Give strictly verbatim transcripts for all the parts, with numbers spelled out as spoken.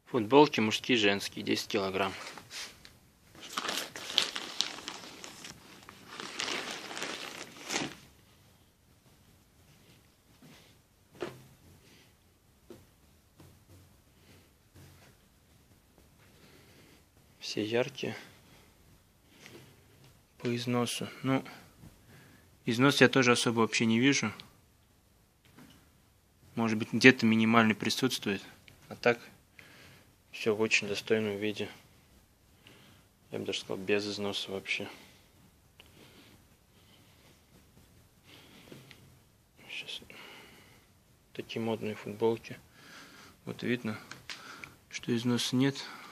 Футболки мужские, женские, десять килограмм. Все яркие. По износу. Ну, износ я тоже особо вообще не вижу. Может быть, где-то минимальный присутствует. А так, все в очень достойном виде. Я бы даже сказал, без износа вообще. Сейчас. Такие модные футболки. Вот видно, что износа нет.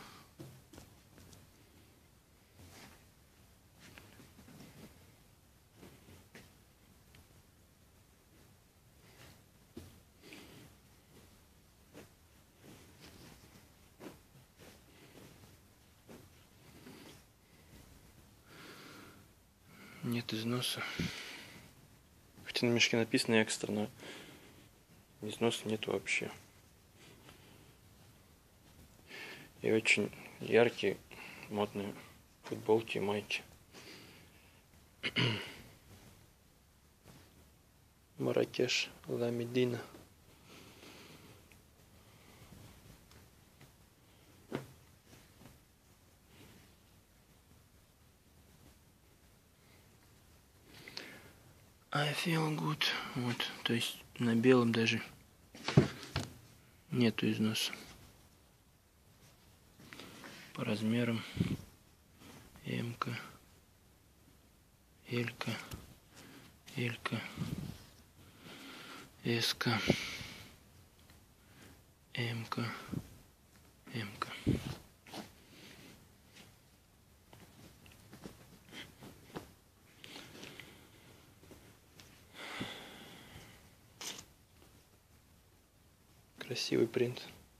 Нет износа. Хотя на мешке написано экстра, но износа нет вообще. И очень яркие, модные футболки и майки. Марракеш, Ла Медина. I feel good. Вот, то есть на белом даже нету износа. По размерам М-ка, Л-ка, Л-ка, С-ка, М-ка, М-ка. Красивый принт.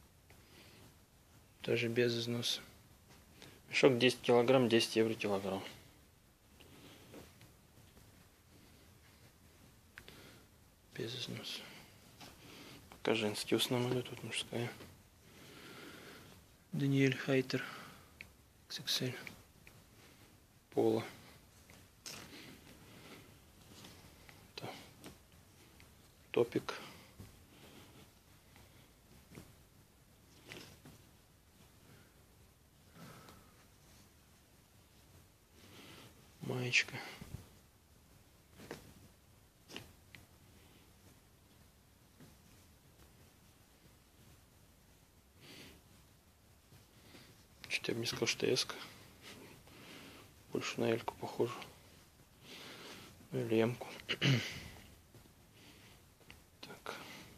Даже без износа. Мешок десять килограмм, десять евро килограмм. Без износа. Пока женские в основном идут, тут мужская. Даниэль Хайтер. икс икс эль. Пола. Это. Топик. Маечка. Чуть я бы не сказал, что эска. Больше на эльку похоже. Ну или эмку. Так.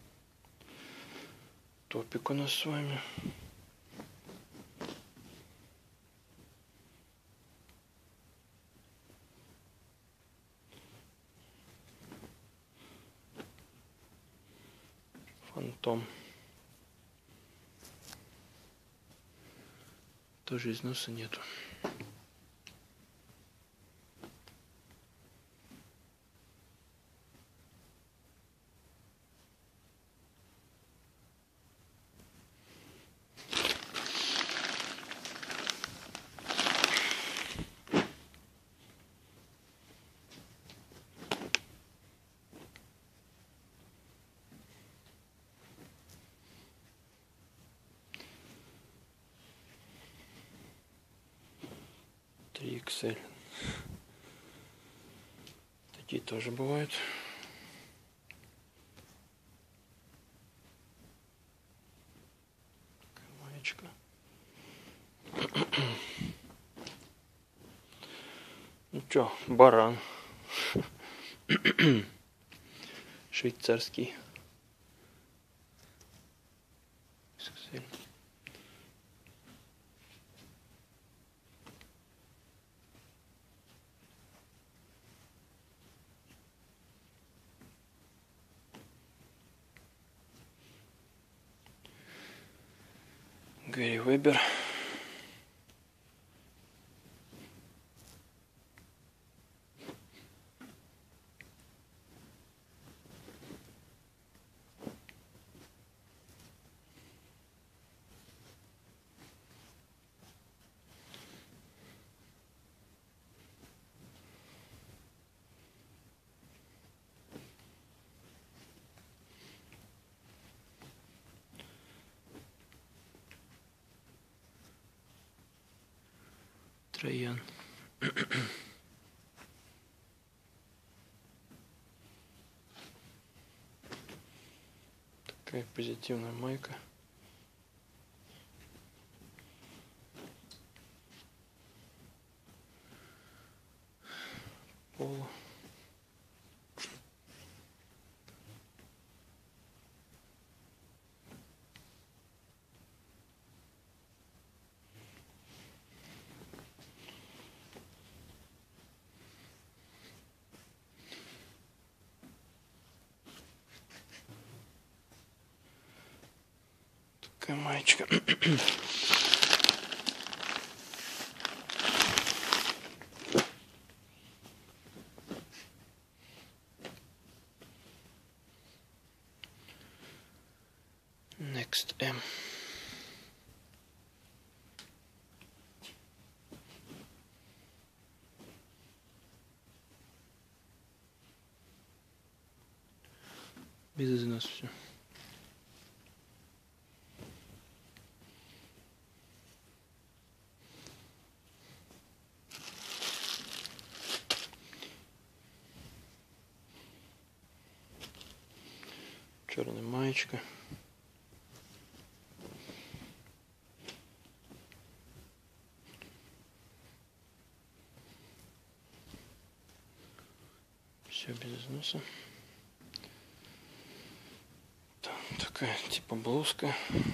Топик у нас с вами. Фантом. Тоже износа нету. три икс эль. Такие тоже бывают. Маечка. Ну чё, баран. Швейцарский. икс икс эль. Гэри Вебер. Троян. Такая позитивная майка. Поло. Такая маечка. Next M. Без износа все. Черная маечка. Все без износа. Там такая типа блузка.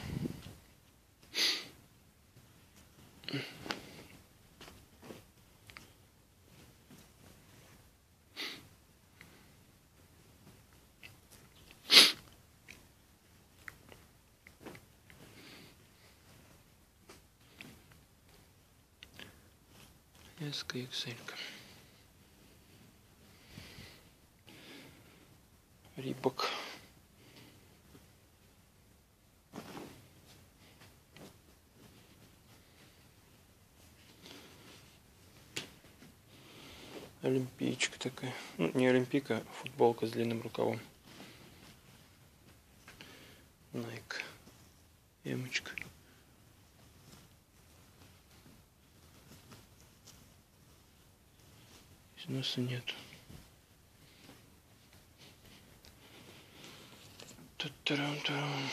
эс ка икс эль. Рибок. Олимпийчика такая. Ну, не олимпийка, а футболка с длинным рукавом. Nike. Эмочка. Износа нет. Та-та-рам-тарам.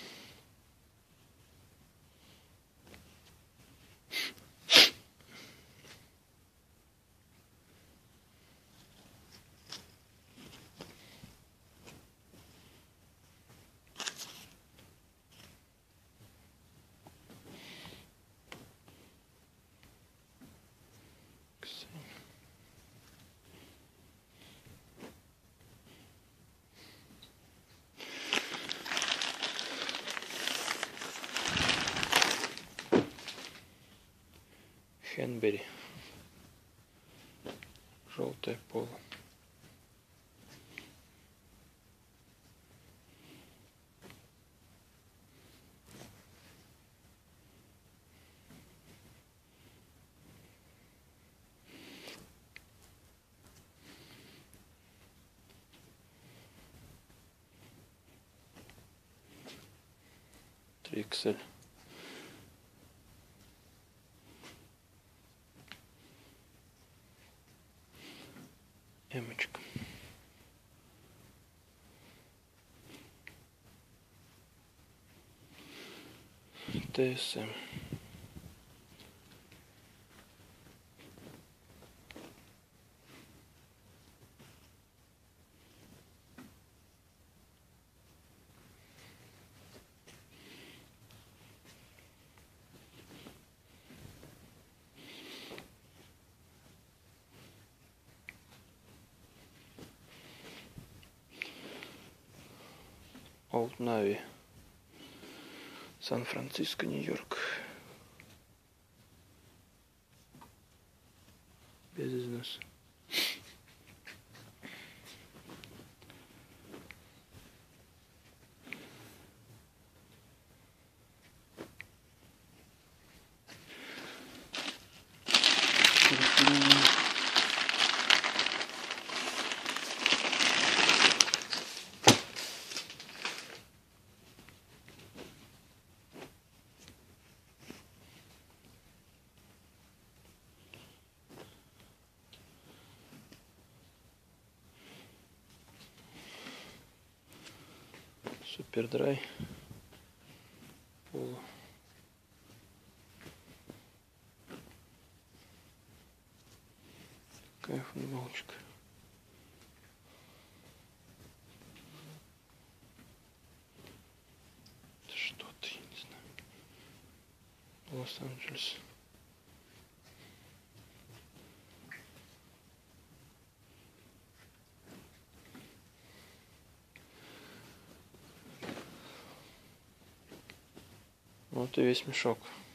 Хенбери. Желтое поло. три икс эль. Эмочка. тэ эс эм. Олд Нави. Сан-Франциско, Нью-Йорк. Без износа. Супер драй. Поло. Такая футболочка. Это что-то, я не знаю. Лос-Анджелес. Вот и весь мешок.